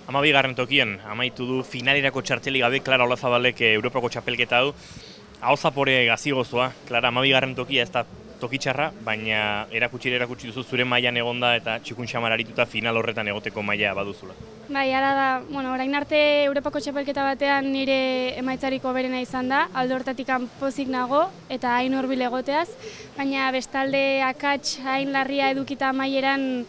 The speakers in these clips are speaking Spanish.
12. tokian amaitu du finalerako txartelik gabe Klara Olazabalek Europako txapelketa hau. Aho zapore gazigozoa, Klara, 12. tokia ez da tokitxarra, baina erakutsi duzu zure mailan egonda eta txikun xamar arituta final horretan egoteko maila baduzula. Bai, ara da, orain arte Europako txapelketa batean nire emaitzariko berena izan da, alde hortatik pozik nago eta hain hurbil egoteaz, baina bestalde akats hain larria edukita amaieran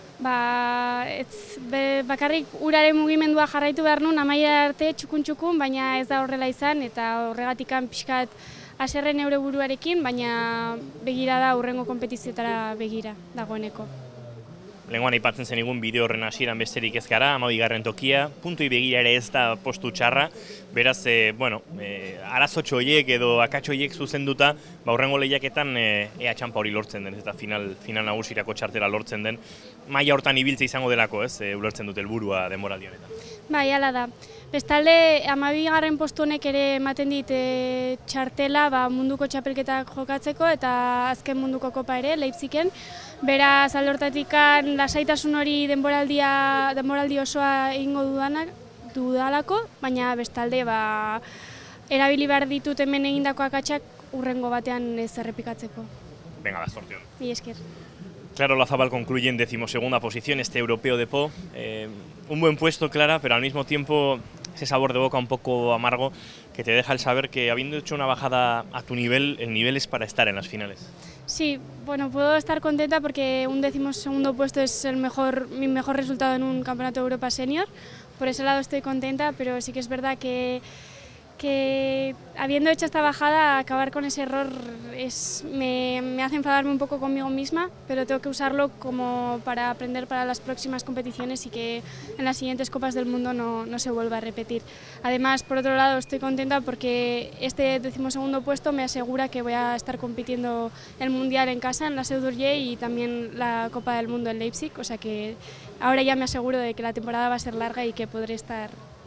bakarrik uraren mugimendua jarraitu behar nun amaiera arte txukun, baina ez da horrela izan eta horregatik pixkat haserren neure buruarekin, baina begira da hurrengo konpetizioetara begira dagoeneko. Lehengoan aipatzen zenigun bideo horren hasieran besterik ez gara, 12. tokia, puntui begira ere ez da postu txarra, beraz, arazotxo horiek edo akatxo horiek zuzenduta, hurrengo lehiaketan ea txampa hori lortzen den, eta final nagusirako txartera lortzen den, maila hortan ibiltze izango delako, ulertzen dute helburua denboraldi honetan. Bai, hala da. Bestalde, 12. postu honek ere ematen dit txartela munduko txapelketak jokatzeko eta azken munduko kopa ere, Leipzigen. Beraz, alde hortatik lasaitasun hori denboraldi osoa egingo dudalako, baina bestalde erabili behar ditut hemen egindako akatsak hurrengo batean ez errepikatzeko. Venga, da, sorte hon. Mila esker. Klara Olazabal concluye en 12ª posición este europeo de Po. Un buen puesto, Clara, pero al mismo tiempo ese sabor de boca un poco amargo que te deja el saber que habiendo hecho una bajada a tu nivel, el nivel es para estar en las finales. Sí, puedo estar contenta porque un 12º puesto es mi mejor resultado en un campeonato de Europa senior. Por ese lado estoy contenta, pero sí que es verdad que habiendo hecho esta bajada, acabar con ese error me hace enfadarme un poco conmigo misma, pero tengo que usarlo como para aprender para las próximas competiciones y que en las siguientes Copas del Mundo no se vuelva a repetir. Además, por otro lado, estoy contenta porque este 12º puesto me asegura que voy a estar compitiendo el Mundial en casa, en la Seu d'Urgell y también la Copa del Mundo en Leipzig, o sea que ahora ya me aseguro de que la temporada va a ser larga y que podré estar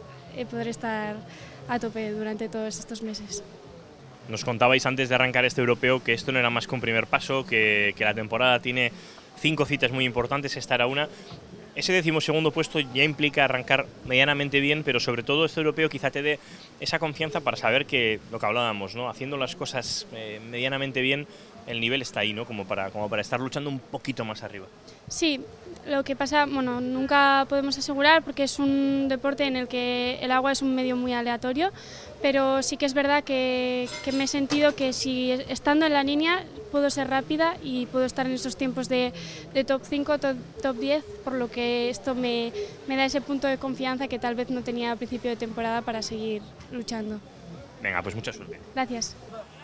a tope durante todos estos meses. Nos contabais antes de arrancar este europeo que esto no era más que un primer paso, que la temporada tiene 5 citas muy importantes, esta era una. Ese 12º puesto ya implica arrancar medianamente bien, pero sobre todo este europeo quizá te dé esa confianza para saber que, lo que hablábamos, ¿no? Haciendo las cosas medianamente bien, el nivel está ahí, ¿no? Como para estar luchando un poquito más arriba. Sí, lo que pasa, nunca podemos asegurar porque es un deporte en el que el agua es un medio muy aleatorio, pero sí que es verdad que me he sentido que si estando en la línea puedo ser rápida y puedo estar en esos tiempos de top 5, top 10, por lo que esto me da ese punto de confianza que tal vez no tenía al principio de temporada para seguir luchando. Venga, pues mucha suerte. Gracias.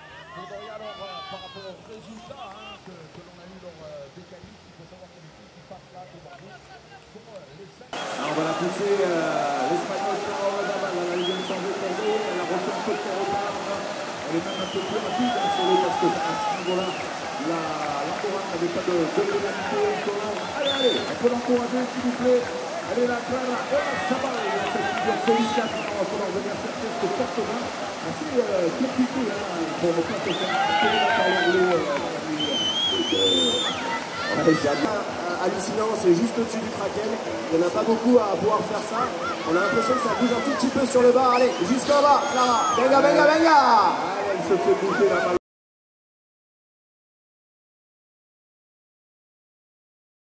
On va la pousser l'Espagnol Klara Olazabal, elle vient de changer de côté, elle a refait un peu de faire au pas, elle est même un peu plus rapide sur le parce que à ce niveau-là, l'Andorran n'avait pas de pénalité encore. Allez, on peut l'encourager s'il vous plaît. Allez là, Klara Olazabal, cette figure délicate, on va falloir venir chercher ce porte main assez compliqué pour ne pas se faire tirer par l'anglais. Allez, c'est hallucinant, c'est juste au-dessus du Kraken. Il n'y en a pas beaucoup à pouvoir faire ça. On a l'impression que ça bouge un tout petit peu sur le bas. Allez, jusqu'en bas, Clara. Venga, venga, venga. Allez, elle se fait bouger la balle.